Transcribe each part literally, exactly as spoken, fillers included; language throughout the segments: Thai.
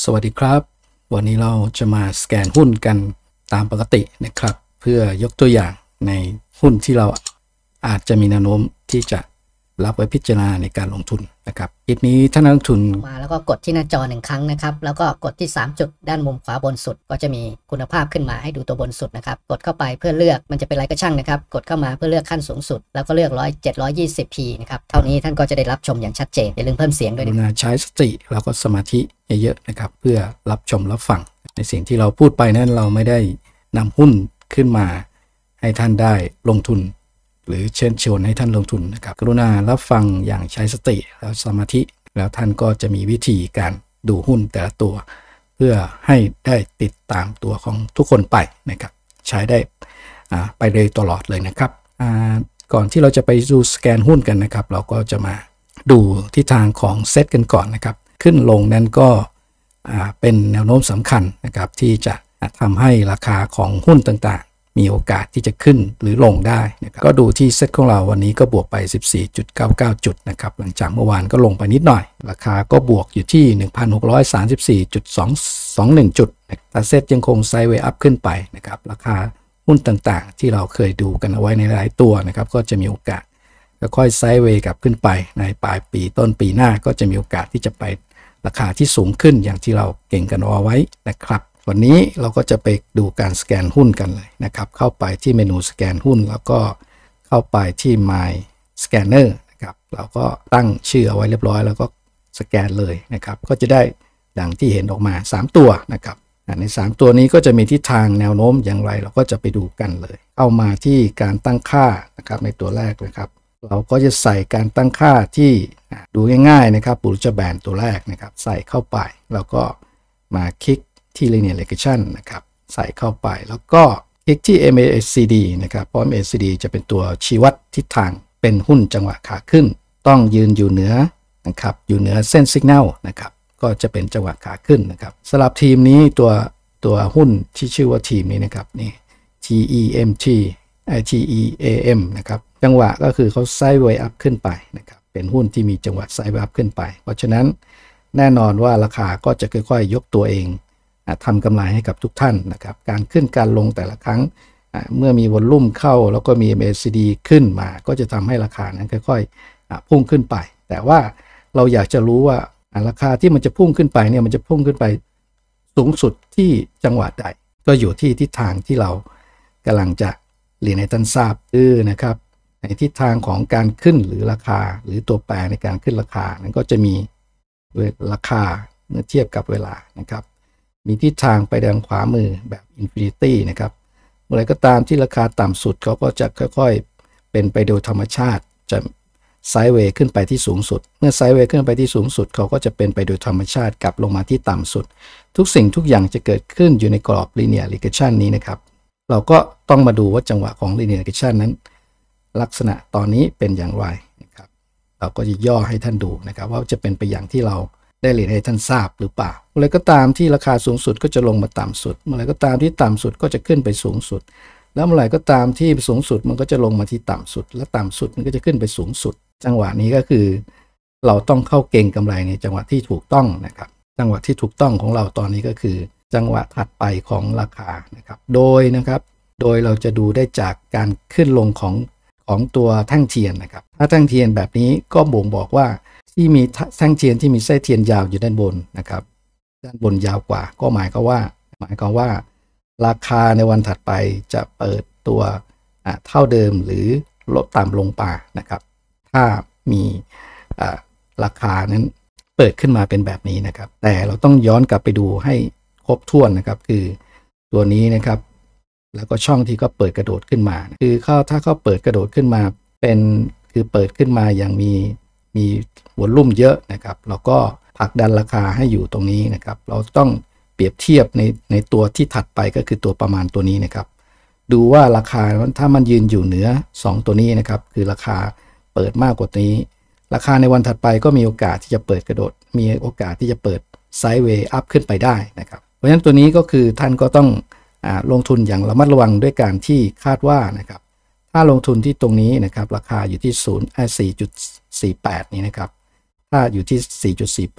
สวัสดีครับวันนี้เราจะมาสแกนหุ้นกันตามปกตินะครับเพื่อยกตัวอย่างในหุ้นที่เราอาจจะมีแนวโน้มที่จะรับไว้พิจารณาในการลงทุนนะครับคลิปนี้ท่านนักลงทุนมาแล้วก็กดที่หน้าจอหนึ่งครั้งนะครับแล้วก็กดที่สามจุดด้านมุมขวาบนสุดก็จะมีคุณภาพขึ้นมาให้ดูตัวบนสุดนะครับกดเข้าไปเพื่อเลือกมันจะเป็นอะไรก็ช่างนะครับกดเข้ามาเพื่อเลือกขั้นสูงสุดแล้วก็เลือกร้อยเจ็ดร้อยยี่สิบพีนะครับเท่านี้ท่านก็จะได้รับชมอย่างชัดเจนอย่าลืมเพิ่มเสียงด้วยนะใช้สติแล้วก็สมาธิเยอะๆนะครับเพื่อรับชมรับฟังในสิ่งที่เราพูดไปนั้นเราไม่ได้นำหุ้นขึ้นมาให้ท่านได้ลงทุนหรือเชิญชวนให้ท่านลงทุนนะครับกรุณารับฟังอย่างใช้สติแล้วสมาธิแล้วท่านก็จะมีวิธีการดูหุ้นแต่ละตัวเพื่อให้ได้ติดตามตัวของทุกคนไปนะครับใช้ได้ไปเลยตลอดเลยนะครับก่อนที่เราจะไปดูสแกนหุ้นกันนะครับเราก็จะมาดูทิศทางของเซตกันก่อนนะครับขึ้นลงนั้นก็เป็นแนวโน้มสำคัญนะครับที่จะทำให้ราคาของหุ้นต่างๆมีโอกาสที่จะขึ้นหรือลงได้นะครับก็ดูที่เซตของเราวันนี้ก็บวกไป สิบสี่จุดเก้าเก้า จุดนะครับหลังจากเมื่อวานก็ลงไปนิดหน่อยราคาก็บวกอยู่ที่ หนึ่งพันหกร้อยสามสิบสี่จุดสองหนึ่ง จุดแต่เซตยังคงไซด์เวย์อัพขึ้นไปนะครับราคาหุ้นต่างๆที่เราเคยดูกันเอาไว้ในหลายตัวนะครับก็จะมีโอกาสค่อยๆไซด์เวย์กลับขึ้นไปในปลายปีต้นปีหน้าก็จะมีโอกาสที่จะไปราคาที่สูงขึ้นอย่างที่เราเก่งกันเอาไว้นะครับวันนี้เราก็จะไปดูการสแกนหุ้นกันเลยนะครับเข้าไปที่เมนูสแกนหุ้นแล้วก็เข้าไปที่ My Scanner นะครับเราก็ตั้งชื่อเอาไว้เรียบร้อยแล้วก็สแกนเลยนะครับก็จะได้ดังที่เห็นออกมาสามตัวนะครับในสามตัวนี้ก็จะมีทิศทางแนวโน้มอย่างไรเราก็จะไปดูกันเลยเข้ามาที่การตั้งค่านะครับในตัวแรกนะครับเราก็จะใส่การตั้งค่าที่ดูง่ายๆนะครับบูลลิชแบนด์ตัวแรกนะครับใส่เข้าไปแล้วก็มาคลิกที่ Linear Regression นะครับใส่เข้าไปแล้วก็คลิกที่ เอ็ม เอ ซี ดี นะครับเพราะ เอ็ม เอ ซี ดี จะเป็นตัวชี้วัดทิศทางเป็นหุ้นจังหวะขาขึ้นต้องยืนอยู่เหนือนะครับอยู่เหนือเส้น Signal นะครับก็จะเป็นจังหวะขาขึ้นนะครับสำหรับทีมนี้ตัวตัวหุ้นที่ชื่อว่าทีมนี้นะครับนี่ ที อี เอ็ม ที ที อี เอ เอ็ม นะครับจังหวะก็คือเขาไซด์เวย์อัพขึ้นไปนะครับเป็นหุ้นที่มีจังหวะไซด์เวย์อัพขึ้นไปเพราะฉะนั้นแน่นอนว่าราคาก็จะค่อยๆยกตัวเองทำกำไรให้กับทุกท่านนะครับการขึ้นการลงแต่ละครั้งเมื่อมีวอลลุ่มเข้าแล้วก็มี เอ็ม เอ ซี ดี ขึ้นมาก็จะทำให้ราคานั้นค่อยๆพุ่งขึ้นไปแต่ว่าเราอยากจะรู้ว่าราคาที่มันจะพุ่งขึ้นไปเนี่ยมันจะพุ่งขึ้นไปสูงสุดที่จังหวะใดก็อยู่ที่ทิศทางที่เรากำลังจะเรียนให้ท่านทราบคือนะครับในทิศทางของการขึ้นหรือราคาหรือตัวแปรในการขึ้นราคานั้นก็จะมีราคาเมื่อเทียบกับเวลานะครับมีทิศทางไปทางขวามือแบบอินฟินิตี้นะครับเมื่อไรก็ตามที่ราคาต่ำสุดเขาก็จะค่อยๆเป็นไปโดยธรรมชาติจะไซด์เวย์ขึ้นไปที่สูงสุดเมื่อไซด์เวย์ขึ้นไปที่สูงสุดเขาก็จะเป็นไปโดยธรรมชาติกลับลงมาที่ต่ำสุดทุกสิ่งทุกอย่างจะเกิดขึ้นอยู่ในกรอบ Linear Regression นี้นะครับเราก็ต้องมาดูว่าจังหวะของ Linear Regression นั้นลักษณะตอนนี้เป็นอย่างไรนะครับเราก็จะย่อให้ท่านดูนะครับว่าจะเป็นไปอย่างที่เราได้เรียนให้ท่านทราบหรือเปล่าเมื่อไรก็ตามที่ราคาสูงสุดก็จะลงมาต่ำสุดเมื่อไรก็ตามที่ต่ำสุดก็จะขึ้นไปสูงสุดแล้วเมื่อไรก็ตามที่สูงสุดมันก็จะลงมาที่ต่ำสุดและต่ำสุดมันก็จะขึ้นไปสูงสุดจังหวะนี้ก็คือเราต้องเข้าเก็งกำไรในจังหวะที่ถูกต้องนะครับจังหวะที่ถูกต้องของเราตอนนี้ก็คือจังหวะถัดไปของราคานะครับโดยนะครับโดยเราจะดูได้จากการขึ้นลงของของตัวแท่งเทียนนะครับถ้าแท่งเทียนแบบนี้ก็บ่งบอกว่าที่มีแท่งเทียนที่มีเส้นเทียนยาวอยู่ด้านบนนะครับด้านบนยาวกว่าก็หมายความว่าหมายความว่าราคาในวันถัดไปจะเปิดตัวเท่าเดิมหรือลดต่ำลงไปนะครับถ้ามีราคานั้นเปิดขึ้นมาเป็นแบบนี้นะครับแต่เราต้องย้อนกลับไปดูให้ครบถ้วนนะครับคือตัวนี้นะครับแล้วก็ช่องที่เขาเปิดกระโดดขึ้นมาคือเขาถ้าเขาเปิดกระโดดขึ้นมาเป็นคือเปิดขึ้นมาอย่างมีมีวอลลุ่มเยอะนะครับเราก็ผลักดันราคาให้อยู่ตรงนี้นะครับเราต้องเปรียบเทียบในในตัวที่ถัดไปก็คือตัวประมาณตัวนี้นะครับดูว่าราคาถ้ามันยืนอยู่เหนือสองตัวนี้นะครับคือราคาเปิดมากกว่านี้ราคาในวันถัดไปก็มีโอกาสที่จะเปิดกระโดดมีโอกาสที่จะเปิดไซด์เวย์อัพขึ้นไปได้นะครับเพราะฉะนั้นตัวนี้ก็คือท่านก็ต้องอ่าลงทุนอย่างระมัดระวังด้วยการที่คาดว่านะครับถ้าลงทุนที่ตรงนี้นะครับราคาอยู่ที่ศูนย์ สี่จุดสี่แปด นี้นะครับถ้าอยู่ที่ สี่จุดสี่แปด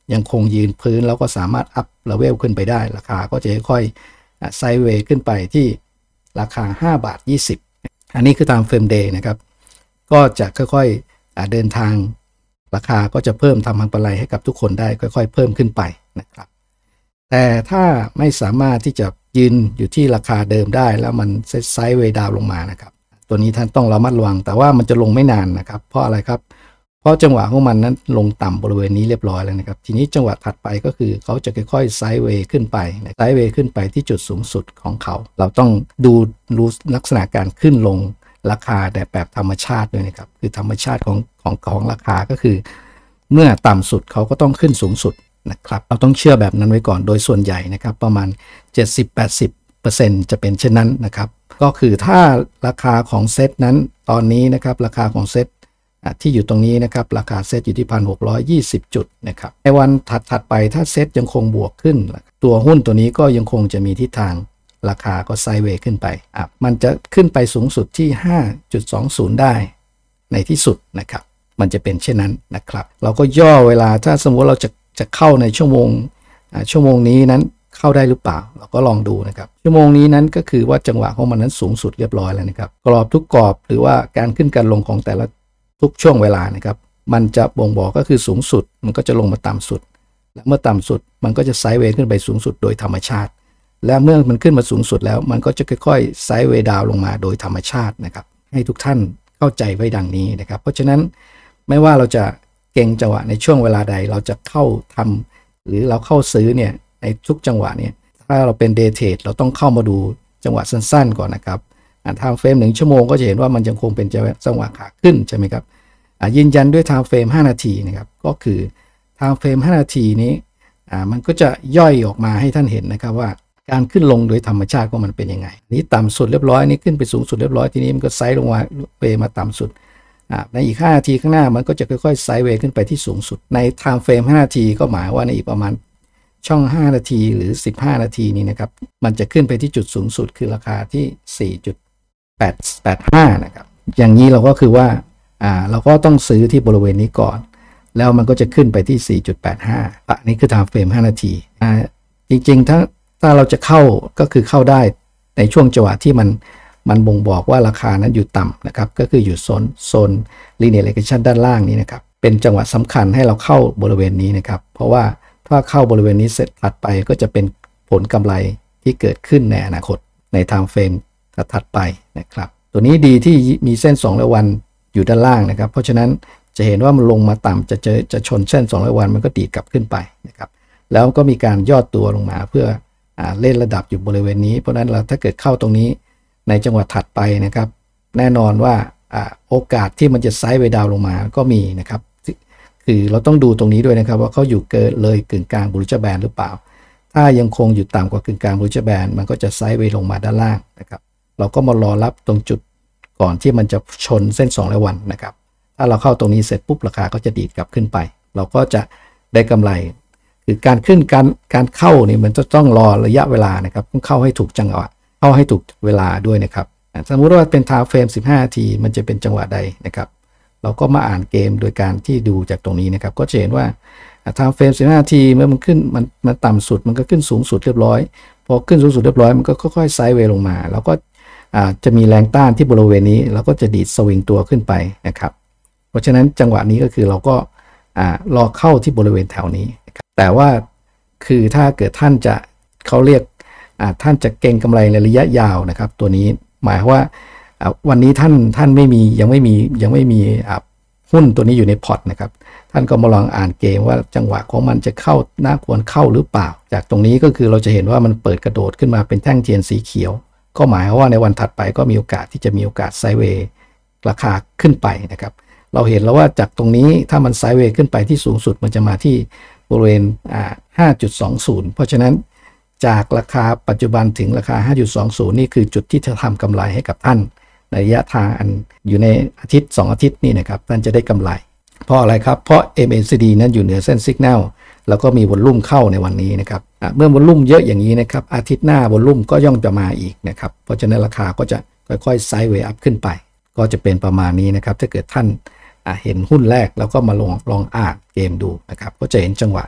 ยังคงยืนพื้นแล้วก็สามารถอัพเลเวลขึ้นไปได้ราคาก็จะค่อยๆไซด์เวย์ขึ้นไปที่ราคาห้าบาทยี่สิบอันนี้คือตามเฟรมเดย์นะครับก็จะค่อยๆเดินทางราคาก็จะเพิ่มทำกำไรให้กับทุกคนได้ค่อยๆเพิ่มขึ้นไปนะครับแต่ถ้าไม่สามารถที่จะยืนอยู่ที่ราคาเดิมได้แล้วมันเซตไซด์เวย์ดาวลงมานะครับตัวนี้ท่านต้องระมัดระวังแต่ว่ามันจะลงไม่นานนะครับเพราะอะไรครับเพราะจังหวะของมันนั้นลงต่ำบริเวณนี้เรียบร้อยแล้วนะครับทีนี้จังหวะถัดไปก็คือเขาจะค่อยๆไซด์เวย์ขึ้นไปไซด์เวย์ขึ้นไปที่จุดสูงสุดของเขาเราต้องดูรู้ลักษณะการขึ้นลงราคาแต่แบบธรรมชาติด้วยนะครับคือธรรมชาติของของของราคาก็คือเมื่อต่ำสุดเขาก็ต้องขึ้นสูงสุดนะครับเราต้องเชื่อแบบนั้นไว้ก่อนโดยส่วนใหญ่นะครับประมาณ เจ็ดสิบถึงแปดสิบเปอร์เซ็นต์ จะเป็นเช่นนั้นนะครับก็คือถ้าราคาของเซตนั้นตอนนี้นะครับราคาของเซตที่อยู่ตรงนี้นะครับราคาเซตอยู่ที่ หนึ่งพันหกร้อยยี่สิบ จุดนะครับในวันถัดๆไปถ้าเซตยังคงบวกขึ้นตัวหุ้นตัวนี้ก็ยังคงจะมีทิศทางราคาก็ไซด์เวย์ขึ้นไปอ่ะมันจะขึ้นไปสูงสุดที่ ห้าจุดสองศูนย์ ได้ในที่สุดนะครับมันจะเป็นเช่นนั้นนะครับเราก็ย่อเวลาถ้าสมมติเราจะจะเข้าในชั่วโมงชั่วโมงนี้นั้นเข้าได้หรือเปล่าเราก็ลองดูนะครับชั่วโมงนี้นั้นก็คือว่าจังหวะของมันนั้นสูงสุดเรียบร้อยแล้วนะครับกรอบทุกกรอบหรือว่าการขึ้นการลงของแต่ละทุกช่วงเวลานะครับมันจะบ่งบอกก็คือสูงสุดมันก็จะลงมาต่ำสุดและเมื่อต่ำสุดมันก็จะไซด์เวย์ขึ้นไปสูงสุดโดยธรรมชาติและเมื่อมันขึ้นมาสูงสุดแล้วมันก็จะค่อยๆไซด์เวย์ดาวลงมาโดยธรรมชาตินะครับให้ทุกท่านเข้าใจไว้ดังนี้นะครับเพราะฉะนั้นไม่ว่าเราจะเก่งจังหวะในช่วงเวลาใดเราจะเข้าทำหรือเราเข้าซื้อเนี่ยในทุกจังหวะเนี่ยถ้าเราเป็นเดย์เทรดเราต้องเข้ามาดูจังหวะสั้นๆก่อนนะครับไทม์เฟรมหนึ่งชั่วโมงก็จะเห็นว่ามันยังคงเป็นจังหวะขาขึ้นใช่ไหมครับยืนยันด้วยไทม์เฟรมห้านาทีนะครับก็คือไทม์เฟรมห้านาทีนี้มันก็จะย่อยออกมาให้ท่านเห็นนะครับว่าการขึ้นลงโดยธรรมชาติของมันเป็นยังไงนี้ต่ำสุดเรียบร้อยนี้ขึ้นไปสูงสุดเรียบร้อยทีนี้มันก็ไซด์ลงมาเปมาต่ำสุดในอีกห้านาทีข้างหน้ามันก็จะค่อยๆไซด์เวย์ขึ้นไปที่สูงสุดในไทม์เฟรมห้านาทีก็หมายว่าในอีกประมาณช่องห้านาทีหรือสิบห้านาทีนี้นะครับมันจะขึ้นไปที่จุดสูงสุดคือราคาที่ สี่จุดแปดแปดห้า นะครับอย่างนี้เราก็คือว่าอ่าเราก็ต้องซื้อที่บริเวณนี้ก่อนแล้วมันก็จะขึ้นไปที่ สี่จุดแปดห้า อันนี้คือไทม์เฟรมห้านาทีอ่าจริงๆถ้าถ้าเราจะเข้าก็คือเข้าได้ในช่วงจังหวะที่มันมันบ่งบอกว่าราคานั้นอยู่ต่ำนะครับก็คืออยู่โซนโซน linear regression ด้านล่างนี้นะครับเป็นจังหวะสำคัญให้เราเข้าบริเวณนี้นะครับเพราะว่าถ้าเข้าบริเวณนี้เสร็จถัดไปก็จะเป็นผลกำไรที่เกิดขึ้นในอนาคตในไทม์เฟรมถัดไปนะครับตัวนี้ดีที่มีเส้นสองร้อยวันอยู่ด้านล่างนะครับเพราะฉะนั้นจะเห็นว่ามันลงมาต่ำจะเจอจะชนเส้นสองร้อยวันมันก็ดีดกลับขึ้นไปนะครับแล้วก็มีการย่อตัวลงมาเพื่ออ่าเล่นระดับอยู่บริเวณนี้เพราะฉะนั้นเราถ้าเกิดเข้าตรงนี้ในจังหวะถัดไปนะครับแน่นอนว่าอ่าโอกาสที่มันจะไซด์เวย์ดาวลงมาก็มีนะครับคือเราต้องดูตรงนี้ด้วยนะครับว่าเขาอยู่เกินเลยกึ่งกลางบูลลิชแบนด์หรือเปล่าถ้ายังคงอยู่ต่ำกว่ากึ่งกลางบูลลิชแบนด์มันก็จะไซด์เวย์ลงมาด้านล่างนะครับเราก็มารอรับตรงจุดก่อนที่มันจะชนเส้นสองร้อยวันนะครับถ้าเราเข้าตรงนี้เสร็จปุ๊บราคาก็จะดีดกลับขึ้นไปเราก็จะได้กำไรคือการขึ้นการการเข้านี่มันจะต้องรอระยะเวลานะครับต้องเข้าให้ถูกจังหวะเข้าให้ถูกเวลาด้วยนะครับสมมุติว่าเป็นไทม์เฟรมสิบห้านาทีมันจะเป็นจังหวะใดนะครับเราก็มาอ่านเกมโดยการที่ดูจากตรงนี้นะครับก็จะเห็นว่าไทม์เฟรมสิบห้านาทีเมื่อมันขึ้นมันมันต่ำสุดมันก็ขึ้นสูงสุดเรียบร้อยพอขึ้นสูงสุดเรียบร้อยมันก็ค่อยๆไซด์เวย์ลงมาแล้วก็จะมีแรงต้านที่บริเวณนี้แล้วก็จะดีดสวิงตัวขึ้นไปนะครับเพราะฉะนั้นจังหวะนี้ก็คือเราก็รอเข้าที่บริเวณแถวนี้นะครับแต่ว่าคือถ้าเกิดท่านจะเขาเรียกท่านจะเก็งกำไรในระยะยาวนะครับตัวนี้หมายว่าวันนี้ท่านท่านไม่มียังไม่มียังไม่มีหุ้นตัวนี้อยู่ในพอร์ตนะครับท่านก็มาลองอ่านเกมว่าจังหวะของมันจะเข้าน่าควรเข้าหรือเปล่าจากตรงนี้ก็คือเราจะเห็นว่ามันเปิดกระโดดขึ้นมาเป็นแท่งเทียนสีเขียวก็หมายว่าในวันถัดไปก็มีโอกาสที่จะมีโอกาสไซด์เวย์ราคาขึ้นไปนะครับเราเห็นแล้วว่าจากตรงนี้ถ้ามันไซด์เวย์ขึ้นไปที่สูงสุดมันจะมาที่บริเวณ ห้าจุดสองศูนย์ เพราะฉะนั้นจากราคาปัจจุบันถึงราคา ห้าจุดสองศูนย์ นี่คือจุดที่จะทำกำไรให้กับท่านในระยะทางอันอยู่ในอาทิตย์สองอาทิตย์นี่นะครับท่านจะได้กำไรเพราะอะไรครับเพราะ เอ็ม เอ ซี ดี นั้นอยู่เหนือเส้นสัญญาณแล้วก็มีวอลลุ่มเข้าในวันนี้นะครับเมื่อวอลลุ่มเยอะอย่างนี้นะครับอาทิตย์หน้าวอลลุ่มก็ย่อมจะมาอีกนะครับเพราะฉะนั้นราคาก็จะค่อยๆไซด์เวย์อัพขึ้นไปก็จะเป็นประมาณนี้นะครับถ้าเกิดท่านเห็นหุ้นแรกแล้วก็มาลองลองอ่านเกมดูนะครับก็จะเห็นจังหวะ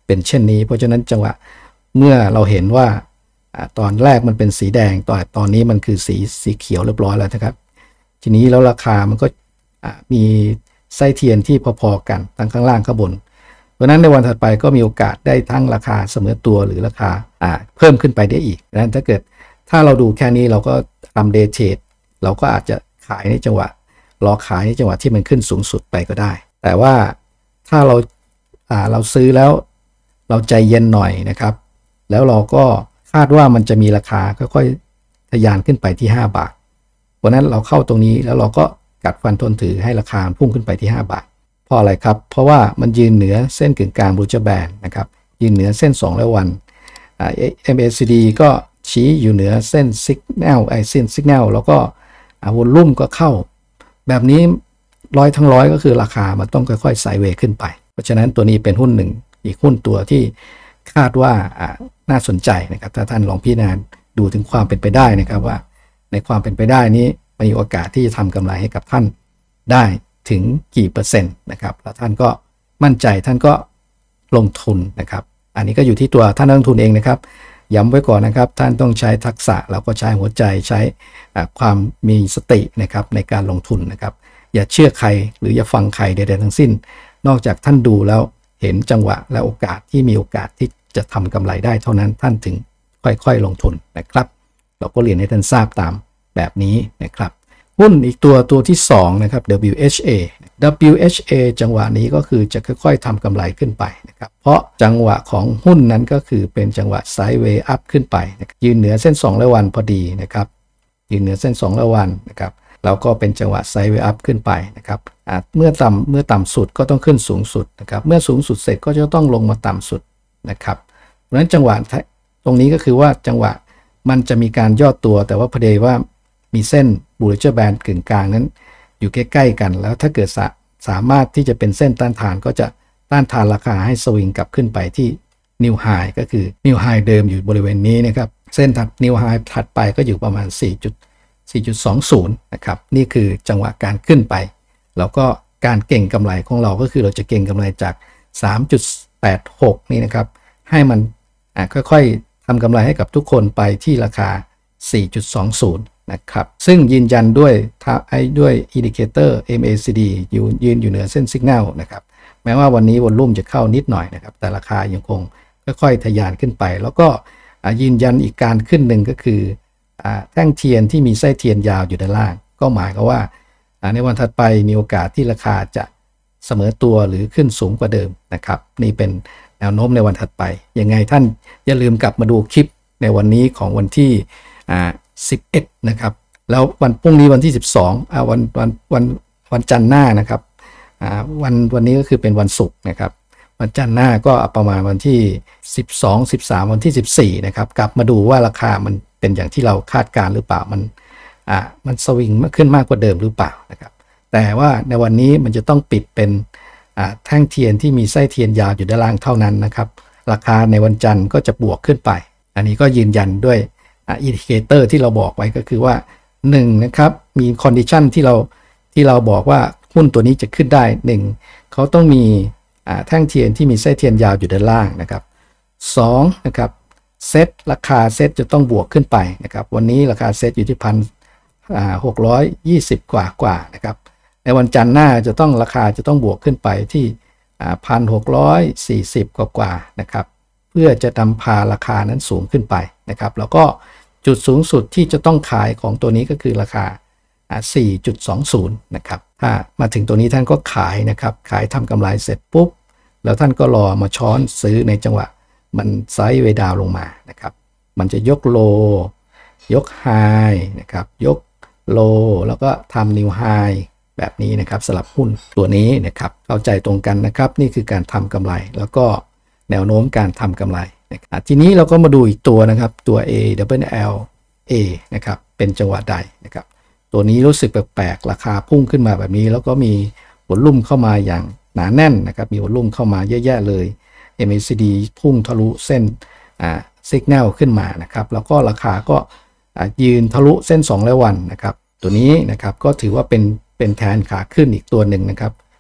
เป็นเช่นนี้เพราะฉะนั้นจังหวะเมื่อเราเห็นว่าตอนแรกมันเป็นสีแดงตอนตอนนี้มันคือสีสีเขียวเรียบร้อยแล้วนะครับทีนี้แล้วราคามันก็มีไส้เทียนที่พอๆกันทั้งข้างล่างข้างบนเพราะนั้นในวันถัดไปก็มีโอกาสได้ทั้งราคาเสมอตัวหรือราคาเพิ่มขึ้นไปได้อีกดังนั้นถ้าเกิดถ้าเราดูแค่นี้เราก็ทำเดย์เทรดเราก็อาจจะขายในจังหวะรอขายในจังหวะที่มันขึ้นสูงสุดไปก็ได้แต่ว่าถ้าเราเราซื้อแล้วเราใจเย็นหน่อยนะครับแล้วเราก็คาดว่ามันจะมีราคาค่อยๆทะยานขึ้นไปที่ห้าบาทเพราะนั้นเราเข้าตรงนี้แล้วเราก็กัดฟันทนถือให้ราคาพุ่งขึ้นไปที่ห้าบาทเพราะอะไรครับเพราะว่ามันยืนเหนือเส้นกึ่งกลางบูลิชแบนด์นะครับยืนเหนือเส้นสองร้อยวัน เอ็ม เอ ซี ดี ก็ชี้อยู่เหนือเส้น Signal ไอเส้น Signal แล้วก็วอลลุ่มก็เข้าแบบนี้ร้อยทั้งร้อยก็คือราคามันต้องค่อยๆไซด์เวย์ขึ้นไปเพราะฉะนั้นตัวนี้เป็นหุ้นหนึ่งอีกหุ้นตัวที่คาดว่าน่าสนใจนะครับถ้าท่านลองพิจารณาดูถึงความเป็นไปได้นะครับว่าในความเป็นไปได้นี้มีโอกาสที่จะทำกำไรให้กับท่านได้ถึงกี่เปอร์เซ็นต์นะครับแล้วท่านก็มั่นใจท่านก็ลงทุนนะครับอันนี้ก็อยู่ที่ตัวท่านนักลงทุนเองนะครับย้ำไว้ก่อนนะครับท่านต้องใช้ทักษะแล้วก็ใช้หัวใจใช้ความมีสตินะครับในการลงทุนนะครับอย่าเชื่อใครหรืออย่าฟังใครใดๆทั้งสิ้นนอกจากท่านดูแล้วเห็นจังหวะและโอกาสที่มีโอกาสที่จะทำกำไรได้เท่านั้นท่านถึงค่อยๆลงทุนนะครับเราก็เรียนให้ท่านทราบตามแบบนี้นะครับหุ้นอีกตัวตัวที่สองนะครับ ดับเบิลยู เอช เอ ดับเบิลยู เอช เอ จังหวะนี้ก็คือจะค่อยๆทำกำไรขึ้นไปนะครับเพราะจังหวะของหุ้นนั้นก็คือเป็นจังหวะไซด์เวย์อัพขึ้นไปนะยืนเหนือเส้นสองร้อยวันพอดีนะครับยืนเหนือเส้นสองร้อยวันนะครับแล้วก็เป็นจังหวะไซด์เวย์อัพขึ้นไปนะครับเมื่อต่ำเมื่อต่ำสุดก็ต้องขึ้นสูงสุดนะครับเมื่อสูงสุดเสร็จก็จะต้องลงมาต่ำสุดนะครับเพราะฉะนั้นจังหวะตรงนี้ก็คือว่าจังหวะมันจะมีการย่อตัวแต่ว่าพอดีว่ามีเส้นบูลิชแบนด์กึ่งกลางนั้นอยู่ใกล้ๆกันแล้วถ้าเกิดสาสามารถที่จะเป็นเส้นต้านทานก็จะต้านทานราคาให้สวิงกลับขึ้นไปที่นิวไฮก็คือนิวไฮเดิมอยู่บริเวณนี้นะครับเส้นถัดนิวไฮถัดไปก็อยู่ประมาณ สี่จุดสองศูนย์ นะครับนี่คือจังหวะการขึ้นไปแล้วก็การเก่งกำไรของเราก็คือเราจะเก่งกำไรจาก สามจุดแปดหก นี่นะครับให้มันค่อยๆทำกำไรให้กับทุกคนไปที่ราคา สี่จุดสองศูนย์ นะครับซึ่งยืนยันด้วยไอ้ด้วยอินดิเคเตอร์ เอ็ม เอ ซี ดี ยืนยืนอยู่เหนือเส้น Signal นะครับแม้ว่าวันนี้วอลลุ่มจะเข้านิดหน่อยนะครับแต่ราคายังคงค่อยๆทะยานขึ้นไปแล้วก็ยืนยันอีกการขึ้นหนึ่งก็คือแท่งเทียนที่มีไส้เทียนยาวอยู่ด้านล่างก็หมายความว่าในวันถัดไปมีโอกาสที่ราคาจะเสมอตัวหรือขึ้นสูงกว่าเดิมนะครับนี่เป็นแนวโน้มในวันถัดไปยังไงท่านอย่าลืมกลับมาดูคลิปในวันนี้ของวันที่สิบเอ็ดนะครับแล้ววันพรุ่งนี้วันที่สิบสองอ่าวันวันวันวันจันทร์หน้านะครับอ่าวันวันนี้ก็คือเป็นวันศุกร์นะครับวันจันทร์หน้าก็ประมาณวันที่สิบสอง สิบสามวันที่สิบสี่นะครับกลับมาดูว่าราคามันเป็นอย่างที่เราคาดการหรือเปล่ามันอ่ามันสวิงมากขึ้นมากกว่าเดิมหรือเปล่านะครับแต่ว่าในวันนี้มันจะต้องปิดเป็นอ่าแท่งเทียนที่มีไส้เทียนยาวอยู่ด้านล่างเท่านั้นนะครับราคาในวันจันทร์ก็จะบวกขึ้นไปอันนี้ก็ยืนยันด้วยอินดิเคเตอร์ที่เราบอกไว้ก็คือว่าหนึ่งนะครับมีคอนดิชันที่เราที่เราบอกว่าหุ้นตัวนี้จะขึ้นได้หนึ่งเขาต้องมีแท่งเทียนที่มีไส้เทียนยาวอยู่ด้านล่างนะครับสองนะครับเซตราคาเซตจะต้องบวกขึ้นไปนะครับวันนี้ราคาเซตอยู่ที่พันหกร้อยยี่สิบกว่ากว่านะครับในวันจันทร์หน้าจะต้องราคาจะต้องบวกขึ้นไปที่พันหกร้อยสี่สิบกว่ากว่านะครับเพื่อจะนำพาราคานั้นสูงขึ้นไปนะครับแล้วก็จุดสูงสุดที่จะต้องขายของตัวนี้ก็คือราคา สี่จุดสองศูนย์ นะครับถ้ามาถึงตัวนี้ท่านก็ขายนะครับขายทำกำไรเสร็จปุ๊บแล้วท่านก็รอมาช้อนซื้อในจังหวะมันไซด์เวย์ดาวลงมานะครับมันจะยกโลยกไฮนะครับยกโลแล้วก็ทำนิวไฮแบบนี้นะครับสำหรับหุ้นตัวนี้นะครับเข้าใจตรงกันนะครับนี่คือการทำกำไรแล้วก็แนวโน้มการทำกำไรนะครับทีนี้เราก็มาดูอีกตัวนะครับตัว A double L A นะครับเป็นจังหวะใดนะครับตัวนี้รู้สึกแปลกๆราคาพุ่งขึ้นมาแบบนี้แล้วก็มีวอลลุ่มเข้ามาอย่างหนาแน่นนะครับมีวอลลุ่มเข้ามาเยอะแยะเลย เอ็ม เอ ซี ดี พุ่งทะลุเส้นอ่า Signal ขึ้นมานะครับแล้วก็ราคาก็ยืนทะลุเส้นสองร้อยวันนะครับตัวนี้นะครับก็ถือว่าเป็นเป็นแทนขาขึ้นอีกตัวหนึ่งนะครับ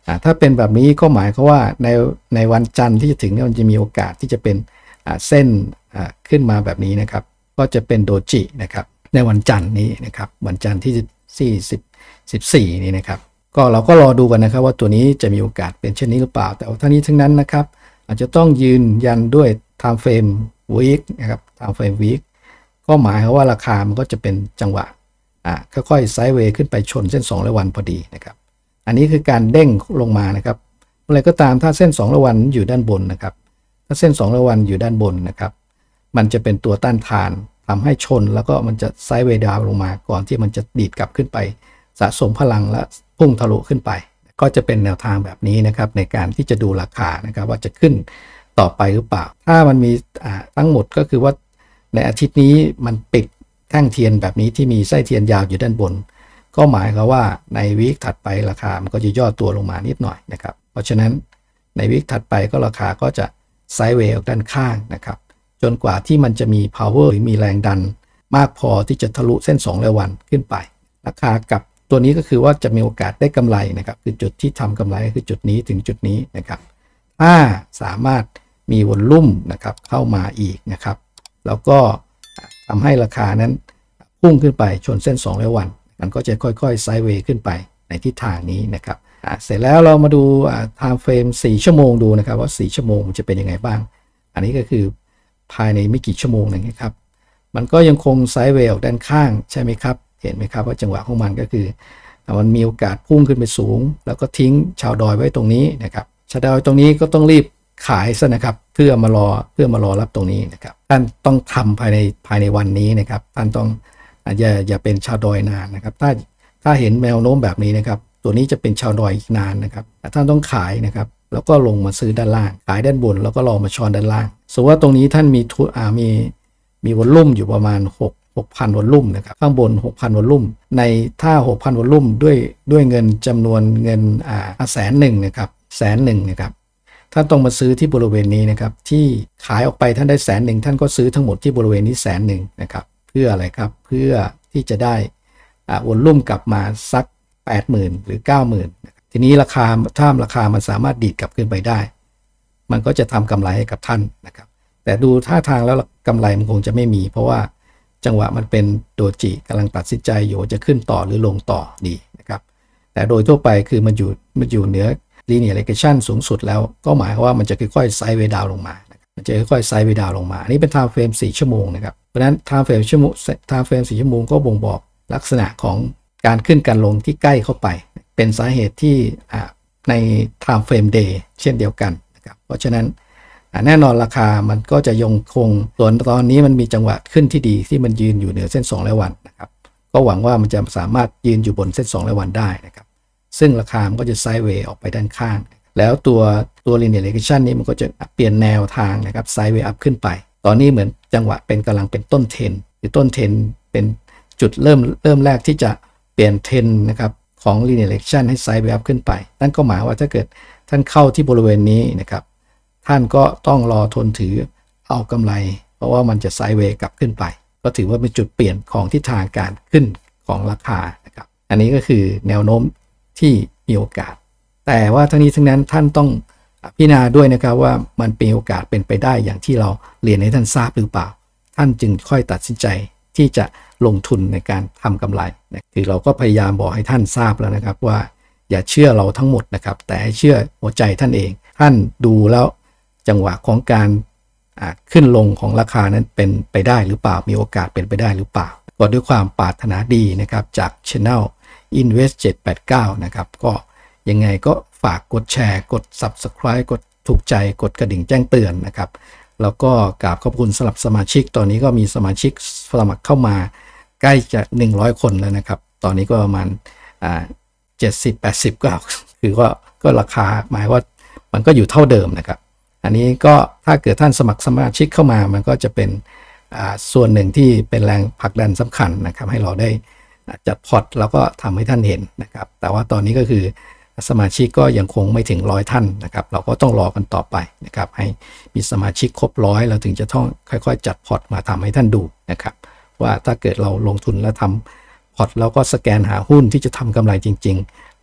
ถ้าเป็นแบบนี้ก็หมายความว่าในในวันจันทร์ที่จะถึงเนี่ยมันจะมีโอกาสที่จะเป็นเส้นขึ้นมาแบบนี้นะครับก็จะเป็นโดจินะครับในวันจันทร์นี้นะครับวันจันทร์ที่สี่สิบ สิบสี่นี่นะครับก็เราก็รอดูกันนะครับว่าตัวนี้จะมีโอกาสเป็นเช่นนี้หรือเปล่าแต่ว่าทั้งนี้ทั้งนั้นนะครับอาจจะต้องยืนยันด้วย time frame week นะครับ time frame week ก็หมายความว่าราคามันก็จะเป็นจังหวะอ่าค่อยๆไซด์เวย์ขึ้นไปชนเส้นสองร้อยวันพอดีนะครับอันนี้คือการเด้งลงมานะครับอะไรก็ตามถ้าเส้นสองร้อยวันอยู่ด้านบนนะครับถ้าเส้นสองร้อยวันอยู่ด้านบนนะครับมันจะเป็นตัวต้านทานทำให้ชนแล้วก็มันจะไซด์เวย์ดาวลงมาก่อนที่มันจะดีดกลับขึ้นไปสะสมพลังและพุ่งทะลุขึ้นไปก็จะเป็นแนวทางแบบนี้นะครับในการที่จะดูราคานะครับว่าจะขึ้นต่อไปหรือเปล่าถ้ามันมีทั้งหมดก็คือว่าในอาทิตย์นี้มันปิดแท่งเทียนแบบนี้ที่มีไส้เทียนยาวอยู่ด้านบนก็หมายความว่าในวีคถัดไปราคามันก็จะย่อตัวลงมานิดหน่อยนะครับเพราะฉะนั้นในวีคถัดไปก็ราคาก็จะไซด์เวย์ออกด้านข้างนะครับจนกว่าที่มันจะมี power หรือมีแรงดันมากพอที่จะทะลุเส้นสองร้อยวันขึ้นไปราคากับตัวนี้ก็คือว่าจะมีโอกาสได้กำไรนะครับคือจุดที่ทำกำไรคือจุดนี้ถึงจุดนี้นะครับถ้าสามารถมีวอลลุ่มนะครับเข้ามาอีกนะครับแล้วก็ทำให้ราคานั้นพุ่งขึ้นไปชนเส้นสองร้อยวันมันก็จะค่อยๆไซด์เวย์ขึ้นไปในทิศทางนี้นะครับเสร็จแล้วเรามาดู time frame สี่ชั่วโมงดูนะครับว่าสี่ชั่วโมงจะเป็นยังไงบ้างอันนี้ก็คือภายในไม่กี่ชั่วโมงนะครับมันก็ยังคงไซด์เวย์ออกด้านข้างใช่ไหมครับเห็นไหมครับว่าจังหวะของมันก็คือมันมีโอกาสพุ่งขึ้นไปสูงแล้วก็ทิ้งชาวดอยไว้ตรงนี้นะครับชาวดอยตรงนี้ก็ต้องรีบขายซะนะครับเพื่อมารอเพื่อมารอรับตรงนี้นะครับท่านต้องทำภายในภายในวันนี้นะครับท่านต้องอย่าอย่าเป็นชาวดอยนานนะครับถ้าถ้าเห็นแนวโน้มแบบนี้นะครับตัวนี้จะเป็นชาวดอยอีกนานนะครับท่านต้องขายนะครับแล้วก็ลงมาซื้อด้านล่างขายด้านบนแล้วก็รอมาช้อนด้านล่างสมมติว่าตรงนี้ท่านมีทุนอ่ามีมีวอลลุ่มอยู่ประมาณหก หกพัน วอลลุ่มนะครับข้างบน หกพัน วอลลุ่มในถ้า หกพัน วอลลุ่มด้วยด้วยเงินจำนวนเงินอ่าแสนหนึ่งนะครับแสนหนึ่งนะครับท่านต้องมาซื้อที่บริเวณนี้นะครับที่ขายออกไปท่านได้แสนหนึ่งท่านก็ซื้อทั้งหมดที่บริเวณนี้แสนหนึ่งนะครับเพื่ออะไรครับเพื่อที่จะได้อ่าวอลลุ่มกลับมาสัก แปดหมื่น หรือ เก้าหมื่น นะครับทีนี้ราคาถ้าราคามันสามารถดีดกลับขึ้นไปได้มันก็จะทำกำไรให้กับท่านนะครับแต่ดูท่าทางแล้วกำไรมันคงจะไม่มีเพราะว่าจังหวะมันเป็นโดจิกำลังตัดสินใจอยู่จะขึ้นต่อหรือลงต่อดีนะครับแต่โดยทั่วไปคือมันอยู่มันอยู่เหนือ linear regression สูงสุดแล้วก็หมายความว่ามันจะค่อยๆไซด์เวย์ดาวลงมามันจะค่อยๆไซด์เวย์ดาวลงมาอันนี้เป็น time frame สี่ชั่วโมงนะครับเพราะฉะนั้น time frame ชั่วโมง time frame สี่ชั่วโมงก็บ่งบอกลักษณะของการขึ้นการลงที่ใกล้เข้าไปเป็นสาเหตุที่ใน time frame day เช่นเดียวกันนะครับเพราะฉะนั้นแน่นอนราคามันก็จะยังคงส่วนตอนนี้มันมีจังหวะขึ้นที่ดีที่มันยืนอยู่เหนือเส้นสองร้อยวันนะครับก็หวังว่ามันจะสามารถยืนอยู่บนเส้นสองร้อยวันได้นะครับซึ่งราคามันก็จะไซด์เวย์ออกไปด้านข้างแล้วตัวตัว linear regression นี้มันก็จะเปลี่ยนแนวทางนะครับไซด์เวย์อัพขึ้นไปตอนนี้เหมือนจังหวะเป็นกำลังเป็นต้นเทรนหรือต้นเทรนเป็นจุดเริ่มเริ่มแรกที่จะเปลี่ยนเทรนนะครับของ linear regression ให้ไซด์เวย์อัพขึ้นไปนั่นก็หมายว่าถ้าเกิดท่านเข้าที่บริเวณนี้นะครับท่านก็ต้องรอทนถือเอากำไรเพราะว่ามันจะไซด์เวย์กลับขึ้นไปก็ถือว่าเป็นจุดเปลี่ยนของทิศทางการขึ้นของราคานะครับอันนี้ก็คือแนวโน้มที่มีโอกาสแต่ว่าทั้งนี้ทั้งนั้นท่านต้องพิจารณาด้วยนะครับว่ามันเป็นโอกาสเป็นไปได้อย่างที่เราเรียนให้ท่านทราบหรือเปล่าท่านจึงค่อยตัดสินใจที่จะลงทุนในการทำกำไรนะคือเราก็พยายามบอกให้ท่านทราบแล้วนะครับว่าอย่าเชื่อเราทั้งหมดนะครับแต่ให้เชื่อหัวใจท่านเองท่านดูแล้วจังหวะของการขึ้นลงของราคานั้นเป็นไปได้หรือเปล่ามีโอกาสเป็นไปได้หรือเปล่าก็ด้วยความปรารถนาดีนะครับจาก Channel Invest เจ็ดแปดเก้านะครับก็ยังไงก็ฝากกดแชร์กด Subscribe กดถูกใจกดกระดิ่งแจ้งเตือนนะครับแล้วก็กราบขอบคุณสำหรับสมาชิกตอนนี้ก็มีสมาชิกสมัครเข้ามาใกล้จะหนึ่งร้อยคนแล้วนะครับตอนนี้ก็ประมาณอ่าเจ็ดสิบ แปดสิบก็คือว่าก็ราคาหมายว่ามันก็อยู่เท่าเดิมนะครับอันนี้ก็ถ้าเกิดท่านสมัครสมาชิกเข้ามามันก็จะเป็นส่วนหนึ่งที่เป็นแรงผลักดันสำคัญนะครับให้เราได้จัดพอร์ตแล้วก็ทำให้ท่านเห็นนะครับแต่ว่าตอนนี้ก็คือสมาชิกก็ยังคงไม่ถึงร้อยท่านนะครับเราก็ต้องรอกันต่อไปนะครับให้มีสมาชิกครบร้อยเราถึงจะต้องค่อยๆจัดพอร์ตมาทำให้ท่านดูนะครับว่าถ้าเกิดเราลงทุนแล้วทำพอร์ตแล้วก็สแกนหาหุ้นที่จะทำกำไรจริงๆ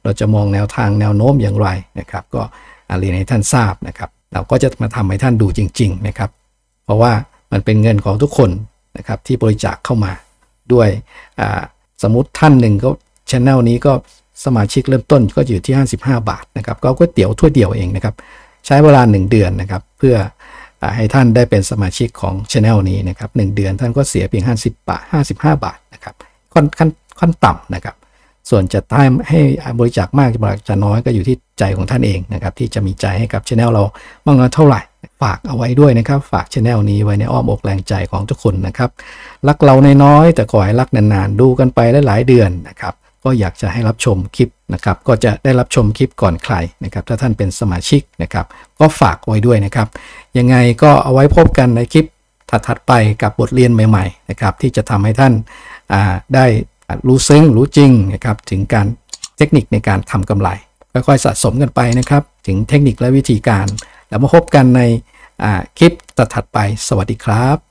เราจะมองแนวทางแนวโน้มอย่างไรนะครับก็เรียนให้ท่านทราบนะครับเราก็จะมาทำให้ท่านดูจริงๆนะครับเพราะว่ามันเป็นเงินของทุกคนนะครับที่บริจาคเข้ามาด้วยสมมุติท่านหนึ่งก็channel นี้ก็สมาชิกเริ่มต้นก็อยู่ที่ห้าสิบห้าบาทนะครับก็ก๋วยเตี๋ยวถ้วยเดียวเองนะครับใช้เวลาหนึ่งเดือนนะครับเพื่อให้ท่านได้เป็นสมาชิกของ channel นี้นะครับหนึ่งเดือนท่านก็เสียเพียงห้าสิบบาทห้าสิบห้าบาทนะครับค่อนขั้นขั้นต่ำนะครับส่วนจะให้ให้บริจาคมากบริจาคน้อยก็อยู่ที่ใจของท่านเองนะครับที่จะมีใจให้กับ channel เรามากน้อยเท่าไหร่ฝากเอาไว้ด้วยนะครับฝาก channel นี้ไว้ในอ้อมอกแรงใจของทุกคนนะครับรักเราน้อยๆแต่ขอให้รักนานๆดูกันไปหลายๆเดือนนะครับก็อยากจะให้รับชมคลิปนะครับก็จะได้รับชมคลิปก่อนใครนะครับถ้าท่านเป็นสมาชิกนะครับก็ฝากไว้ด้วยนะครับยังไงก็เอาไว้พบกันในคลิปถัดๆไปกับบทเรียนใหม่ๆนะครับที่จะทำให้ท่านได้รู้ซึ้งรู้จริงนะครับถึงการเทคนิคในการทำกำไรค่อยๆสะสมกันไปนะครับถึงเทคนิคและวิธีการแล้วมาพบกันในคลิปถัดๆไปสวัสดีครับ